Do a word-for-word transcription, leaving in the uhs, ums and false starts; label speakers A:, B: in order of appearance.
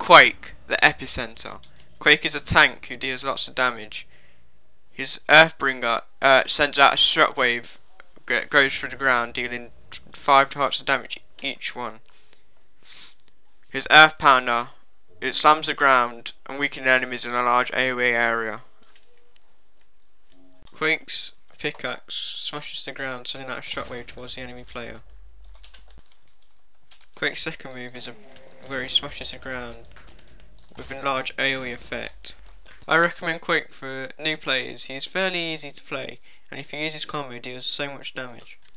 A: Quake The Epicenter. Quake is a tank who deals lots of damage. His Earthbringer uh, sends out a shockwave, goes through the ground, dealing five types of damage each one. His Earth Pounder, it slams the ground and weakens enemies in a large AoE area. Quake's pickaxe smashes the ground, sending out a shockwave towards the enemy player. Quake's second move is a where he smashes the ground with a large AoE effect. I recommend Quake for new players. He is fairly easy to play, and if you use his combo, he deals so much damage.